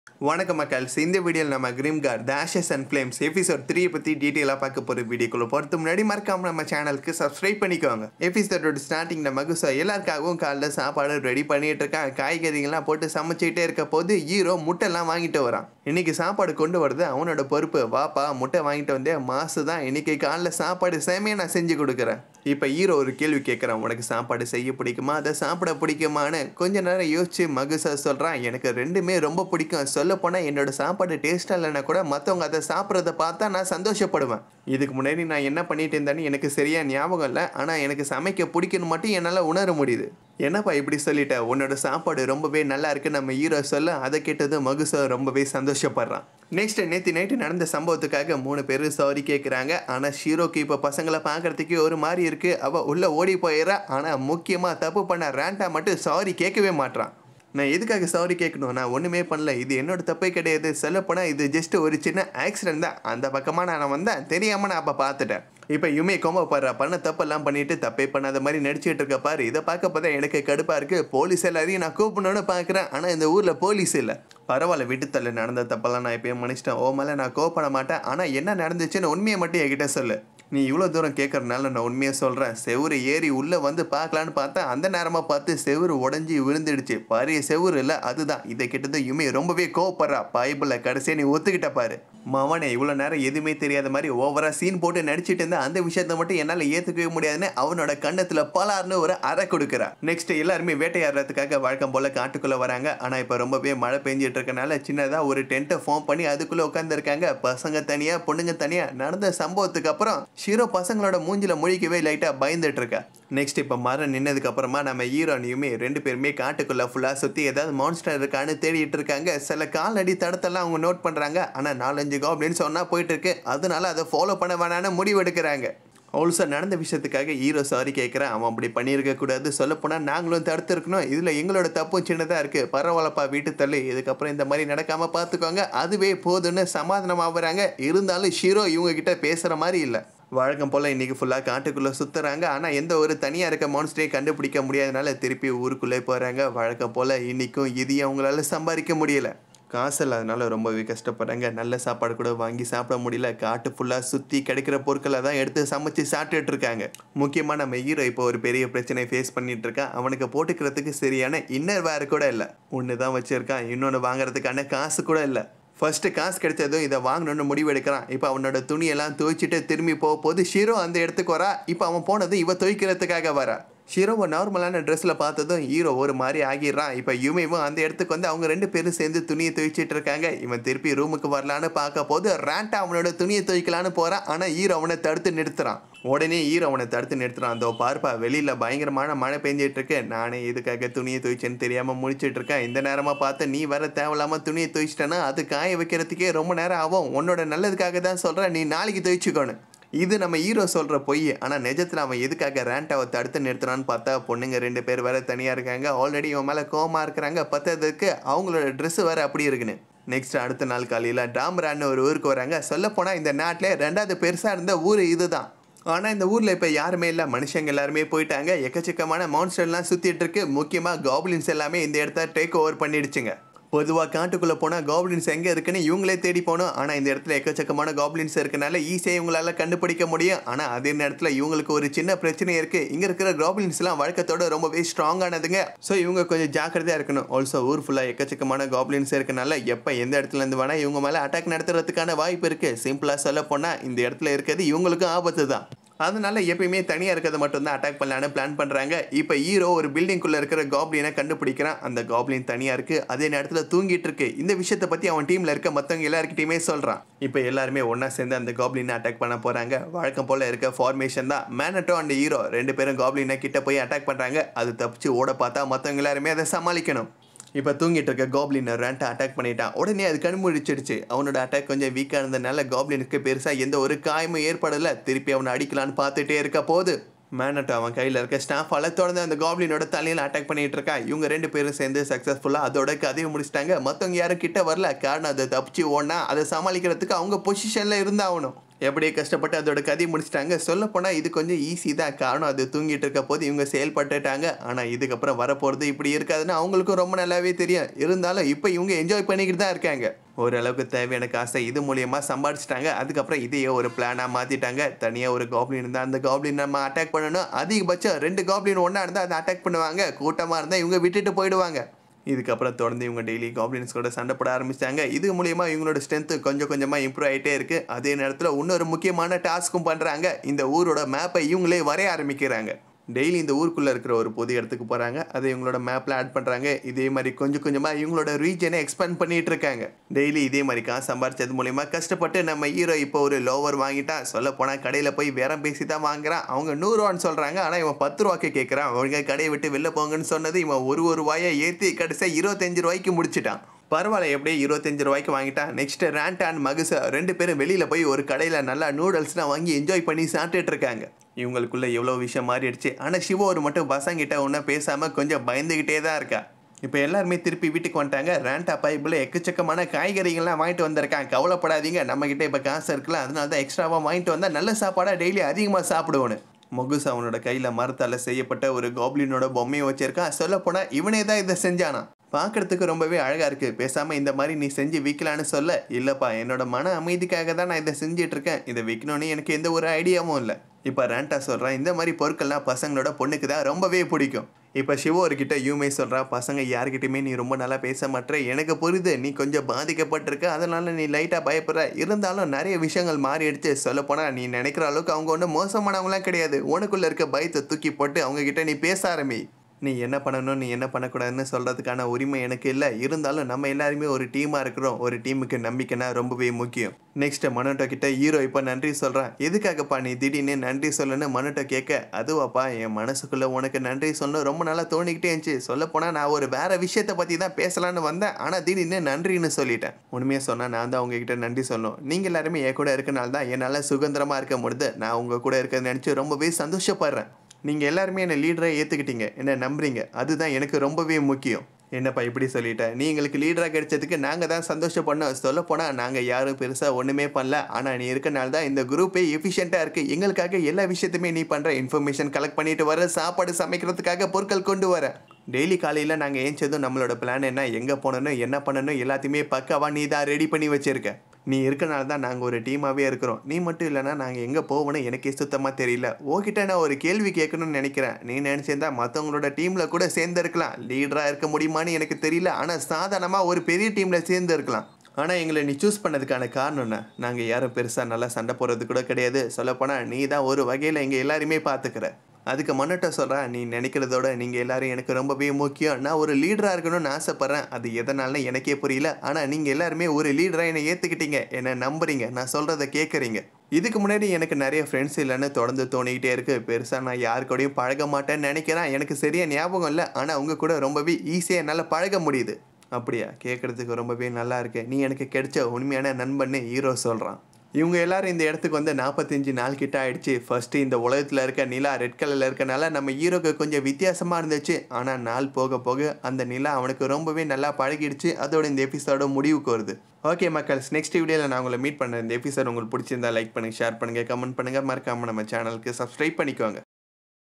வணக்கம் மக்கள்ஸ். இந்த வீடியோவில் நம்ம Grimgar The Ashes and Flames episode 3 பற்றி டீட்டெயிலாக பார்க்க போகிற வீடியோக்குள்ள போகிறது முன்னாடி மறக்காம நம்ம சேனலுக்கு சப்ஸ்கிரைப் பண்ணிக்கோங்க. எபிசோடோட ஸ்டார்டிங் நம்ம எல்லாருக்காகவும் காலைல சாப்பாடு ரெடி பண்ணிட்டு இருக்கான். காய்கறிகள்லாம் போட்டு சமைச்சிக்கிட்டே இருக்க போது ஹீரோ முட்டைலாம் வாங்கிட்டு வரான். இன்னைக்கு சாப்பாடு கொண்டு வரது அவனோட பொறுப்பு. வாப்பா முட்டை வாங்கிட்டு வந்தே, மாசு தான் இன்னைக்கு காலைல சாப்பாடு சேமையை நான் செஞ்சு கொடுக்குறேன். இப்போ ஹீரோ ஒரு கேள்வி கேட்குறான், உனக்கு சாப்பாடு செய்ய பிடிக்குமா அதை சாப்பிட பிடிக்குமான்னு. கொஞ்ச நேரம் யோசிச்சு மகுசா சொல்கிறான், எனக்கு ரெண்டுமே ரொம்ப பிடிக்கும். சொல்லப்போனால் என்னோட சாப்பாடு டேஸ்ட்டாக இல்லைன்னா கூட மற்றவங்க அதை சாப்பிட்றத பார்த்தா நான் சந்தோஷப்படுவேன். இதுக்கு முன்னாடி நான் என்ன பண்ணிட்டு இருந்தேன்னு எனக்கு சரியாக ஞாபகம் இல்லை, ஆனால் எனக்கு சமைக்க பிடிக்குன்னு மட்டும் என்னால் உணர முடியுது. என்னப்பா இப்படி சொல்லிட்ட, உன்னோட சாப்பாடு ரொம்பவே நல்லா இருக்கு நம்ம ஹீரோ சொல்ல. அதை கேட்டது மகுசா ரொம்பவே சந்தோஷப்படுறான். நெக்ஸ்ட் நேற்று நைட்டு நடந்த சம்பவத்துக்காக 3 பேர் சாரி கேட்குறாங்க. ஆனால் ஷீரோக்கு இப்போ பசங்களை பார்க்கறதுக்கு ஒரு மாதிரி இருக்கு. அவள் உள்ளே ஓடி போயிடறா. ஆனால் முக்கியமாக தப்பு பண்ண ரேண்டா மட்டும் சாரி கேட்கவே மாட்டான். நான் எதுக்காக சாரி கேட்கணும், நான் ஒன்றுமே பண்ணல, இது என்னோட தப்பே கிடையாது. சொல்லப்போனால் இது ஜஸ்ட் ஒரு சின்ன ஆக்சிடென்ட் தான். அந்த பக்கமாக நான் வந்தேன், தெரியாமல் நான் அப்போ பார்த்துட்டேன். இப்போ யுமே கோம்பப்படுறா, பண்ண தப்பெல்லாம் பண்ணிட்டு தப்பே பண்ணாத மாதிரி நடிச்சுட்டு இருக்க பாரு. இதை பார்க்க பார்த்தா எனக்கு கடுப்பாக இருக்குது. போலீஸ் எல்லாரையும் நான் கூப்பிடணும்னு பார்க்குறேன், ஆனால் இந்த ஊரில் போலீஸ் இல்லை. பரவாயில்ல விட்டுத்தள்ள, நடந்த தப்பெல்லாம் நான் எப்பயும் மன்னிச்சிட்டேன். ஓ மேலே நான் கோவப்பட மாட்டேன். ஆனால் என்ன நடந்துச்சுன்னு உண்மையை மட்டும் என்கிட்ட சொல்லு. நீ இவ்வளோ தூரம் கேட்கறதுனால நான் உண்மையாக சொல்கிறேன். செவுரு ஏறி உள்ளே வந்து பார்க்கலான்னு பார்த்தா அந்த நேரமாக பார்த்து செவுரு உடஞ்சி விழுந்துடுச்சு. பாரிய செவுரு இல்லை, அதுதான். இதை கிட்டது யுமே ரொம்பவே கோவப்படுறா. பைபிளில் கடைசியாக நீ ஒத்துக்கிட்ட பாரு. மவனே இவ்வளோ நேரம் எதுவுமே தெரியாத மாதிரி ஓவராக சீன் போட்டு நடிச்சிட்டு இருந்தா அந்த விஷயத்தை மட்டும் என்னால் ஏற்றுக்கவே முடியாதுன்னு அவனோட கண்ணத்தில் பலார்னு ஒரு அறை கொடுக்குறா. நெக்ஸ்ட் எல்லாருமே வேட்டையாடுறதுக்காக வழக்கம் போல் காட்டுக்குள்ளே வராங்க. ஆனால் இப்போ ரொம்பவே மழை பெஞ்சிட்டு இருக்கனால சின்னதாக ஒரு டென்ட்டை ஃபார்ம் பண்ணி அதுக்குள்ளே உட்காந்துருக்காங்க. பசங்க தனியாக பொண்ணுங்க தனியாக. நடந்த சம்பவத்துக்கு அப்புறம் ஹீரோ பசங்களோட மூஞ்சில முழிக்கவே லைட்டாக பயந்துட்டு இருக்கா. நெக்ஸ்ட் இப்போ மரம் நின்னதுக்கு அப்புறமா நம்ம ஹீரோனையுமே 2 பேருமே காட்டுக்குள்ளே ஃபுல்லாக சுற்றி ஏதாவது மான்ஸ்டர் இருக்கான்னு தேடிட்டு இருக்காங்க. சில காலடி தடத்தெல்லாம் அவங்க நோட் பண்ணுறாங்க. ஆனால் 4-5 கோப்ளின்ஸ் சொன்னா போயிட்டு இருக்கு. அதனால அதை ஃபாலோ பண்ண வேணான்னு முடிவு எடுக்கிறாங்க. ஆல்சோ நடந்த விஷயத்துக்காக ஹீரோ சாரி கேட்குறேன். அவன் அப்படி பண்ணியிருக்க கூடாது. சொல்லப்போனால் நாங்களும் தடுத்துருக்கணும். இதில் எங்களோட தப்பும் சின்னதாக இருக்குது. பரவாயில்லப்பா வீட்டு தள்ளு, இதுக்கப்புறம் இந்த மாதிரி நடக்காமல் பார்த்துக்கோங்க, அதுவே போதுன்னு சமாதானம் ஆகுறாங்க. இருந்தாலும் ஹீரோ இவங்க கிட்ட பேசுகிற மாதிரி இல்லை. வழக்கம் போல் இன்றைக்கி ஃபுல்லாக காட்டுக்குள்ளே சுற்றுறாங்க. ஆனால் எந்த ஒரு தனியாக இருக்க மான்ஸ்டரையும் கண்டுபிடிக்க முடியாதனால திருப்பி ஊருக்குள்ளே போகிறாங்க. வழக்கம் போல் இன்றைக்கும் இதையும் அவங்களால சம்பாதிக்க முடியலை. காசு இல்லாதனால ரொம்பவே கஷ்டப்படுறாங்க. நல்ல சாப்பாடு கூட வாங்கி சாப்பிட முடியல. காட்டு ஃபுல்லாக சுற்றி கிடைக்கிற பொருட்களை தான் எடுத்து சமைச்சு சாப்பிட்டுட்டு இருக்காங்க. முக்கியமாக நம்ம ஹீரோ இப்போ ஒரு பெரிய பிரச்சனை ஃபேஸ் பண்ணிட்டு இருக்கான். அவனுக்கு போட்டுக்கிறதுக்கு சரியான இன்னர் வேர் கூட இல்லை. ஒன்று தான் வச்சுருக்கான், இன்னொன்று வாங்குறதுக்கான காசு கூட இல்லை. ஃபர்ஸ்ட்டு காசு கிடைச்சதும் இதை வாங்கணும்னு முடிவு எடுக்கிறான். இப்போ அவனோட துணியெல்லாம் துவைச்சிட்டு திரும்பி போகும்போது ஹீரோ அந்த இடத்துக்கு வரா. இப்போ அவன் போனது இவ துவைக்கிறதுக்காக வரா. ஹீரோவை நார்மலான ட்ரெஸ்ஸில் பார்த்ததும் ஹீரோ ஒரு மாதிரி ஆகிடுறான். இப்போ யுமேவும் அந்த இடத்துக்கு வந்து அவங்க 2 பேரும் சேர்ந்து துணியை துவைச்சிட்டு இருக்காங்க. இவன் திருப்பி ரூமுக்கு வரலான்னு பார்க்க போது ரேண்டா அவனோட துணியை துவைக்கலான்னு போகிறான். ஆனால் ஹீரோ அவனை தடுத்து நிறுத்துறான். உடனே ஹீரோ அவனை தடுத்து நிறுத்துறான். அதோ பார்ப்பா வெளியில் பயங்கரமான மழை பெஞ்சிட்டு இருக்கு, நானே இதுக்காக துணியை துவைச்சேன்னு தெரியாமல் முடிச்சிட்டு இருக்கேன். இந்த நேரமாக பார்த்து நீ வர தேவையில்லாமல் துணியை துவைச்சிட்டேன்னா அது காய வைக்கிறதுக்கே ரொம்ப நேரம் ஆகும். உன்னோட நல்லதுக்காக தான் சொல்கிறேன், நீ நாளைக்கு துவைச்சிக்கணும். இது நம்ம ஹீரோ சொல்கிற பொய். ஆனால் நிஜத்தில் அவன் எதுக்காக ரேண்டாவை தடுத்து நிறுத்துறான்னு பார்த்தா பொண்ணுங்க 2 பேர் வேறு தனியாக இருக்காங்க. ஆல்ரெடி இவன் மேலே கோவமாக இருக்கிறாங்க. பத்ததுக்கு அவங்களோட ட்ரெஸ்ஸு வேறு அப்படி இருக்குன்னு. நெக்ஸ்ட் அடுத்த நாள் காலையில் டாம்ரான்னு ஒரு ஊருக்கு வராங்க. சொல்லப்போனால் இந்த நாட்டில் 2வது பெருசாக இருந்த ஊர் இது தான். ஆனால் இந்த ஊரில் இப்போ யாருமே இல்லை, மனுஷங்க எல்லாருமே போயிட்டாங்க. எக்கச்சக்கமான மான்ஸ்டர்லாம் சுற்றிட்டு இருக்கு. முக்கியமாக காப்ளின்ஸ் எல்லாமே இந்த இடத்த டேக் ஓவர் பண்ணிடுச்சுங்க. பொதுவாக காட்டுக்குள்ளே போனால் காப்ளின்ஸ் எங்கே இருக்குன்னு இவங்களே தேடி போகணும். ஆனால் இந்த இடத்துல எக்கச்சக்கமான காப்ளின்ஸ் இருக்கனால ஈஸியாக இவங்களால கண்டுபிடிக்க முடியும். ஆனால் அதே நேரத்தில் இவங்களுக்கு ஒரு சின்ன பிரச்சனை இருக்குது. இங்கே இருக்கிற காப்ளின்ஸ்லாம் வழக்கத்தோட ரொம்பவே ஸ்ட்ராங்கானதுங்க. ஸோ இவங்க கொஞ்சம் ஜாக்கிரதையாக இருக்கணும். ஆல்சோ ஊர் ஃபுல்லாக எக்கச்சக்கமான காப்ளின்ஸ் இருக்கனால எப்போ எந்த இடத்துலேருந்து வேணால் இவங்க மேலே அட்டாக் நடத்துறதுக்கான வாய்ப்பு இருக்குது. சிம்பிளாக சொல்ல போனால் இந்த இடத்துல இருக்கிறது இவங்களுக்கும் ஆபத்து தான். அதனால எப்பயுமே தனியாக இருக்கிறத மட்டும்தான் அட்டாக் பண்ணலான்னு பிளான் பண்ணுறாங்க. இப்போ ஹீரோ ஒரு பில்டிங்குள்ளே இருக்கிற காப்ளினை கண்டுபிடிக்கிறான். அந்த காப்ளின் தனியாக இருக்குது, அதே நேரத்தில் தூங்கிட்டு இருக்கு. இந்த விஷயத்தை பற்றி அவன் டீமில் இருக்க மற்றவங்க எல்லாருக்கிட்டையுமே சொல்கிறான். இப்போ எல்லாருமே ஒன்றா சேர்ந்து அந்த காப்ளினை அட்டாக் பண்ண போகிறாங்க. வழக்கம் போல் இருக்க ஃபார்மேஷன் தான். மேனட்டோ அண்ட் ஹீரோ 2 பேரும் காப்ளினை கிட்ட போய் அட்டாக் பண்ணுறாங்க. அது தப்பிச்சு ஓட பார்த்தா மற்றவங்க எல்லாருமே அதை சமாளிக்கணும். இப்போ தூங்கிட்டு இருக்க காப்ளினை ரேண்டை அட்டாக் பண்ணிட்டான். உடனே அது கண்முழிச்சிடுச்சு. அவனோட அட்டாக் கொஞ்சம் வீக்காக இருந்ததுனால காப்ளினுக்கு பெருசாக எந்த ஒரு காயமும் ஏற்படலை. திருப்பி அவனை அடிக்கலான்னு பார்த்துட்டே இருக்க போது மேனட்டோ அவன் கையில் இருக்க ஸ்டாஃபால் தொடர்ந்து அந்த காப்ளினோட தலையில் அட்டாக் பண்ணிட்டு இருக்கா. இவங்க 2 பேரும் சேர்ந்து சக்ஸஸ்ஃபுல்லாக அதோட கதையை முடிச்சிட்டாங்க. மற்றவங்க யாரும் கிட்ட வரல. காரணம் அதை தப்பிச்சு ஓடனா அதை சமாளிக்கிறதுக்கு அவங்க பொசிஷனில் இருந்தாகணும். எப்படியே கஷ்டப்பட்டு அதோட கதையை முடிச்சிட்டாங்க. சொல்லப்போனால் இது கொஞ்சம் ஈஸி தான். காரணம் அது தூங்கிட்டு இருக்க போது இவங்க செயல்பட்டுட்டாங்க. ஆனால் இதுக்கப்புறம் வரப்போகிறது இப்படி இருக்காதுன்னு அவங்களுக்கும் ரொம்ப நல்லாவே தெரியும். இருந்தாலும் இப்போ இவங்க என்ஜாய் பண்ணிக்கிட்டு தான் இருக்காங்க. ஓரளவுக்கு தேவையான காசை இது மூலியமாக சம்பாதிச்சிட்டாங்க. அதுக்கப்புறம் இதையே ஒரு பிளானாக மாற்றிட்டாங்க. தனியாக ஒரு காப்ளின் இருந்தால் அந்த காப்ளின் நம்ம அட்டாக் பண்ணணும். அதிகபட்சம் 2 காப்ளின் ஒன்றா இருந்தால் அதை அட்டாக் பண்ணுவாங்க. கூட்டமாக இருந்தால் இவங்க விட்டுட்டு போயிடுவாங்க. இதுக்கப்புறம் தொடர்ந்து இவங்க டெய்லி காப்ளின்ஸ் கூட சண்டை போட ஆரம்பிச்சிட்டாங்க. இது மூலியமா இவங்களோட ஸ்ட்ரென்த் கொஞ்சம் கொஞ்சமாக இம்ப்ரூவ் ஆகிட்டே இருக்கு. அதே நேரத்தில் இன்னொரு முக்கியமான டாஸ்க்கும் பண்ணுறாங்க. இந்த ஊரோட மேப்பை இவங்களே வரைய ஆரம்பிக்கிறாங்க. டெய்லி இந்த ஊருக்குள்ளே இருக்கிற ஒரு பொது இடத்துக்கு போகிறாங்க. அதை இவங்களோட மேப்பில் ஆட் பண்ணுறாங்க. இதே மாதிரி கொஞ்சம் கொஞ்சமாக இவங்களோட ரீஜனை எக்ஸ்பேண்ட் பண்ணிட்டு இருக்காங்க. டெய்லி இதே மாதிரி காசு சம்பாரிச்சது மூலிமா கஷ்டப்பட்டு நம்ம ஹீரோ இப்போ ஒரு லோவர் வாங்கிட்டான். சொல்ல போனால் கடையில் போய் வேறம் பேசி தான் வாங்குறான். அவங்க 100 ரூபான்னு சொல்கிறாங்க. ஆனால் இவன் 10 ரூபாய்க்கு கேட்குறான். அவங்க கடையை விட்டு வெளில போங்கன்னு சொன்னது இவன் ஒரு ரூபாயை ஏற்றி கடைசியாக 25 ரூபாய்க்கு முடிச்சிட்டான். பரவாயில்ல, எப்படியே 25 ரூபாய்க்கு வாங்கிட்டான். நெக்ஸ்ட் ரேண்ட் அண்ட் மகுசா 2 பேரும் வெளியில் போய் ஒரு கடையில் நல்லா நூடுல்ஸ்லாம் வாங்கி என்ஜாய் பண்ணி சாப்பிட்டுட்டு இருக்காங்க. இவங்களுக்குள்ள எவ்வளோ விஷயம் மாறிடுச்சு. ஆனால் சிவா ஒரு மட்டும் பசங்கிட்ட ஒன்றும் பேசாமல் கொஞ்சம் பயந்துக்கிட்டே தான் இருக்கா. இப்போ எல்லாருமே திருப்பி வீட்டுக்கு வந்துட்டாங்க. ரேண்டா பைப்பில் எக்கச்சக்கமான காய்கறிகள்லாம் வாங்கிட்டு வந்திருக்கான். கவலைப்படாதீங்க, நம்மக்கிட்ட இப்போ காசு இருக்கலாம், அதனால தான் எக்ஸ்ட்ராவாக வாங்கிட்டு வந்தால் நல்ல சாப்பாடாக டெய்லி அதிகமாக சாப்பிடுவோன்னு. மொகுஸ் அவனோட கையில் மரத்தால் செய்யப்பட்ட ஒரு காப்ளினோட பொம்மையை வச்சிருக்கான். சொல்லப்போனால் இவனே தான் இதை செஞ்சானா. பார்க்குறதுக்கு ரொம்பவே அழகாக இருக்குது. பேசாமல் இந்த மாதிரி நீ செஞ்சு விற்கலான்னு சொல்ல. இல்லைப்பா, என்னோட மன அமைதிக்காக தான் நான் இதை செஞ்சிட்ருக்கேன். இதை விற்கணுன்னு எனக்கு எந்த ஒரு ஐடியாவும் இல்லை. இப்போ ரேண்டா சொல்கிறான், இந்த மாதிரி பொருட்கள்லாம் பசங்களோட பொண்ணுக்கு தான் ரொம்பவே பிடிக்கும். இப்போ சிவோர்கிட்ட யூமே சொல்கிறா, பசங்க யார்கிட்டையுமே நீ ரொம்ப நல்லா பேச மாட்டேற. எனக்கு புரியுது, நீ கொஞ்சம் பாதிக்கப்பட்டிருக்க, அதனால நீ லைட்டாக பயப்படுற. இருந்தாலும் நிறைய விஷயங்கள் மாறிடுச்சு. சொல்லப்போனால் நீ நினைக்கிற அளவுக்கு அவங்க ஒன்றும் மோசமானவங்களாம் கிடையாது. உனக்குள்ளே இருக்க பயத்தை தூக்கி போட்டு அவங்கக்கிட்ட நீ பேச ஆரம்பி. நீ என்ன பண்ணணும், நீ என்ன பண்ணக்கூடாதுன்னு சொல்கிறதுக்கான உரிமை எனக்கு இல்லை. இருந்தாலும் நம்ம எல்லாருமே ஒரு டீமாக இருக்கிறோம். ஒரு டீமுக்கு நம்பிக்கைனா ரொம்பவே முக்கியம். நெக்ஸ்ட் மனோட்டோ கிட்ட ஹீரோ இப்போ நன்றி சொல்கிறான். எதுக்காகப்பா நீ திடீர்னு நன்றி சொல்லணும்னு மனோட்டோ கேட்க, அதுவாப்பா என் மனசுக்குள்ளே உனக்கு நன்றி சொல்லணும் ரொம்ப நாளாக தோணிக்கிட்டே இருந்துச்சு. சொல்லப்போனால் நான் ஒரு வேறு விஷயத்தை பற்றி தான் பேசலான்னு வந்தேன். ஆனால் திடீர்னு நன்றின்னு சொல்லிட்டேன். உண்மையாக சொன்னால் நான் தான் உங்ககிட்ட நன்றி சொல்லணும். நீங்கள் எல்லாருமே என் கூட இருக்கனால தான் என்னால் சுதந்திரமாக இருக்க முடியுது. நான் உங்கள் கூட இருக்கிறத நினச்சி ரொம்பவே சந்தோஷப்படுறேன். நீங்கள் எல்லாருமே என்னை லீடராக ஏற்றுக்கிட்டீங்க, என்னை நம்புறீங்க. அதுதான் எனக்கு ரொம்பவே முக்கியம். என்னப்பா இப்படி சொல்லிட்டேன், நீ எங்களுக்கு லீடராக கிடைச்சதுக்கு நாங்கள் தான் சந்தோஷப்படணும். சொல்லப்போனால் நாங்கள் யாரும் பெருசாக ஒன்றுமே பண்ணல. ஆனால் நீ இருக்கனால தான் இந்த குரூப்பே எஃபிஷியண்ட்டாக இருக்குது. எங்களுக்காக எல்லா விஷயத்தையுமே நீ பண்ணுற. இன்ஃபர்மேஷன் கலெக்ட் பண்ணிட்டு வர, சாப்பாடு சமைக்கிறதுக்காக பொருட்கள் கொண்டு வர. டெய்லி காலையில் நாங்கள் ஏஞ்சதும் நம்மளோட பிளான் என்ன, எங்கே போகணும், என்ன பண்ணணும் எல்லாத்தையுமே பக்காவாக நீ தான் ரெடி பண்ணி வச்சுருக்க. நீ இருக்கனால தான் நாங்கள் ஒரு டீமாகவே இருக்கிறோம். நீ மட்டும் இல்லைனா நாங்கள் எங்கே போகணும் எனக்கே சுத்தமாக தெரியல. ஓகிட்ட நான் ஒரு கேள்வி கேட்கணும்னு நினைக்கிறேன். நீ நினச்சிருந்தா மற்றவங்களோட டீமில் கூட சேர்ந்துருக்கலாம். லீடராக இருக்க முடியுமான்னு எனக்கு தெரியல. ஆனால் சாதாரணமாக ஒரு பெரிய டீமில் சேர்ந்து இருக்கலாம். ஆனால் எங்களை நீ சூஸ் பண்ணதுக்கான காரணம் என்ன? நாங்கள் யாரும் பெருசாக நல்லா சண்டை போடுறது கூட கிடையாது. சொல்லப்போனால் நீ தான் ஒரு வகையில் எங்கள் எல்லாருமே பார்த்துக்கிற. அதுக்கு மன்னட்ட சொல்கிறேன், நீ நினைக்கிறதோட நீங்கள் எல்லோரும் எனக்கு ரொம்பவே முக்கியம். நான் ஒரு லீடராக இருக்கணும்னு ஆசைப்பட்றேன். அது எதனால்னு எனக்கே புரியல. ஆனால் நீங்கள் எல்லாருமே ஒரு லீடராக என்னை ஏற்றுக்கிட்டீங்க, என்னை நம்புறீங்க, நான் சொல்கிறத கேட்குறீங்க. இதுக்கு முன்னாடி எனக்கு நிறைய ஃப்ரெண்ட்ஸ் இல்லைன்னு தொடர்ந்து தோணிக்கிட்டே இருக்குது. பெருசாக நான் யாரு கூடயும் பழக மாட்டேன்னு நினைக்கிறேன். எனக்கு சரியாக ஞாபகம் இல்லை. ஆனால் உங்கள் கூட ரொம்பவே ஈஸியாக என்னால் பழக முடியுது. அப்படியா? கேட்குறதுக்கு ரொம்பவே நல்லா இருக்கு. நீ எனக்கு கிடைச்ச உண்மையான நண்பன்னு ஹீரோ சொல்கிறான். இவங்க எல்லாரும் இந்த இடத்துக்கு வந்து 45 நாள் கிட்ட ஆயிடுச்சு. ஃபர்ஸ்ட்டு இந்த உலகத்தில் இருக்க நிலா ரெட் கலரில் இருக்கனால நம்ம ஹீரோக்கு கொஞ்சம் வித்தியாசமாக இருந்துச்சு. ஆனால் நாள் போக போக அந்த நிலா அவனுக்கு ரொம்பவே நல்லா பழகிடுச்சு. அதோட இந்த எபிசோட முடிவுக்கு வருது. ஓகே மக்கள்ஸ், நெக்ஸ்ட் வீடியோவில் நான் உங்களை மீட் பண்ணேன். இந்த எபிசோட் உங்களுக்கு பிடிச்சிருந்தா லைக் பண்ணுங்கள், ஷேர் பண்ணுங்கள், கமெண்ட் பண்ணுங்கள். மறக்காமல் நம்ம சேனலுக்கு சப்ஸ்கிரைப் பண்ணிக்கோங்க.